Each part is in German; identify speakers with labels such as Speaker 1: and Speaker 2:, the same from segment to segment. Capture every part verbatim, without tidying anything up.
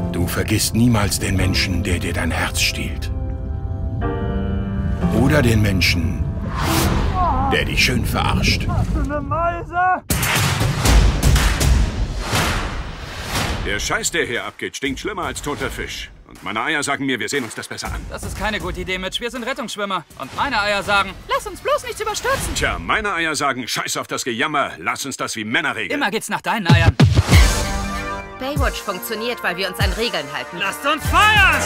Speaker 1: Du vergisst niemals den Menschen, der dir dein Herz stiehlt. Oder den Menschen, der dich schön verarscht.
Speaker 2: Hast du eine Meise?
Speaker 3: Der Scheiß, der hier abgeht, stinkt schlimmer als toter Fisch. Und meine Eier sagen mir, wir sehen uns das besser an.
Speaker 4: Das ist keine gute Idee, Mitch. Wir sind Rettungsschwimmer. Und meine Eier sagen, lass uns bloß nichts überstürzen.
Speaker 3: Tja, meine Eier sagen, scheiß auf das Gejammer, lass uns das wie Männer regeln.
Speaker 4: Immer geht's nach deinen Eiern.
Speaker 5: Baywatch funktioniert, weil wir uns an Regeln halten.
Speaker 4: Lasst uns feiern!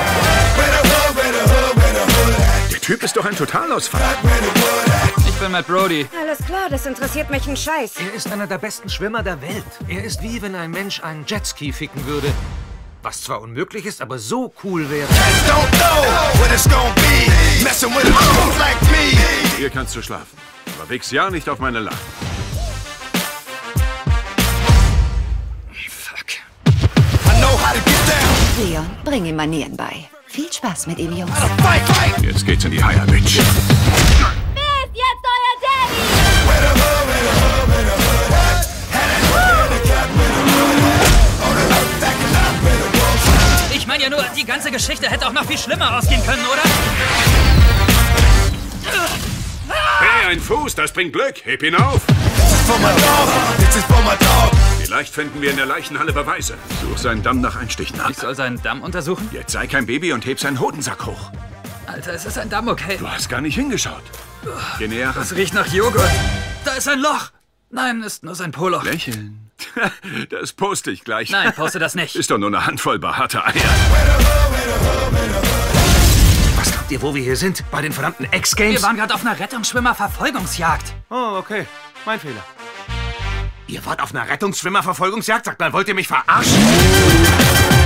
Speaker 3: Der Typ ist doch ein Totalausfall.
Speaker 4: Ich bin Matt Brody.
Speaker 5: Alles klar, das interessiert mich ein Scheiß.
Speaker 6: Er ist einer der besten Schwimmer der Welt. Er ist wie wenn ein Mensch einen Jetski ficken würde. Was zwar unmöglich ist, aber so cool wäre.
Speaker 3: Hier kannst du schlafen. Aber wichs ja nicht auf meine Lachen.
Speaker 4: Fuck.
Speaker 7: Leon, bring ihm Manieren bei. Viel Spaß mit ihm, Jungs.
Speaker 3: Jetzt geht's in die Eier, Bitch.
Speaker 5: Wer ist jetzt euer Daddy?
Speaker 4: Ich meine ja nur, die ganze Geschichte hätte auch noch viel schlimmer ausgehen können, oder?
Speaker 3: Hey, ein Fuß, das bringt Glück. Heb ihn auf. Vielleicht finden wir in der Leichenhalle Beweise. Such seinen Damm nach Einstichen ab.
Speaker 4: Ich soll seinen Damm untersuchen?
Speaker 3: Jetzt sei kein Baby und heb seinen Hodensack hoch.
Speaker 4: Alter, es ist ein Damm, okay?
Speaker 3: Du hast gar nicht hingeschaut. Geh näher ran.
Speaker 4: Das riecht nach Joghurt. Da ist ein Loch. Nein, ist nur sein Poloch.
Speaker 3: Lächeln. Das poste ich gleich.
Speaker 4: Nein, poste das nicht.
Speaker 3: Ist doch nur eine Handvoll behaarter Eier.
Speaker 6: Was glaubt ihr, wo wir hier sind? Bei den verdammten X-Games?
Speaker 4: Wir waren gerade auf einer Rettungsschwimmer-Verfolgungsjagd.
Speaker 6: Oh, okay. Mein Fehler. Ihr wart auf einer Rettungsschwimmer-Verfolgungsjagd? Sagt mal, wollt ihr mich verarschen?